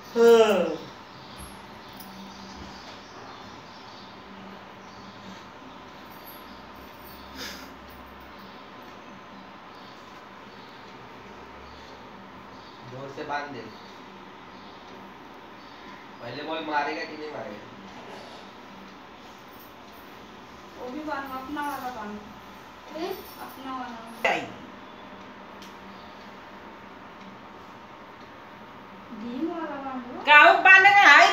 हाँ। जोर से बांध दे। पहले बॉल मारेगा कि नहीं मारेगा? वो भी बांध, अपना वाला बांध, अपना वाला धीम वाला बांध। काऊ बांधे में हाय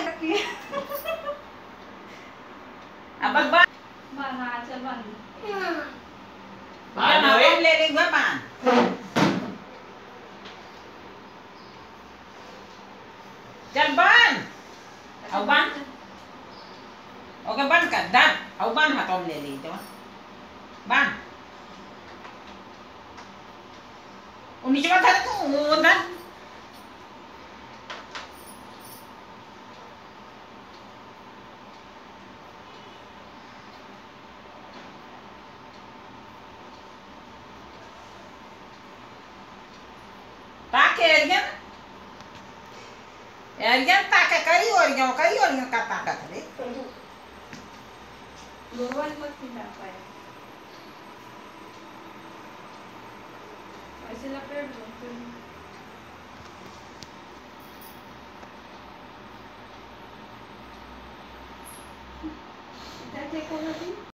अब बांध बांध, चल बांध। बांध ले ले बांध। चल बांध अब बांध। ओके बांध कर दाब अब बांध हाथों ले ली तो बांध नीचे मत धर तू धर ताके एरियन ताके करी और का ताकत रे गोवन मत पिला पाए, ऐसे लपेट दो फिर। क्या देखा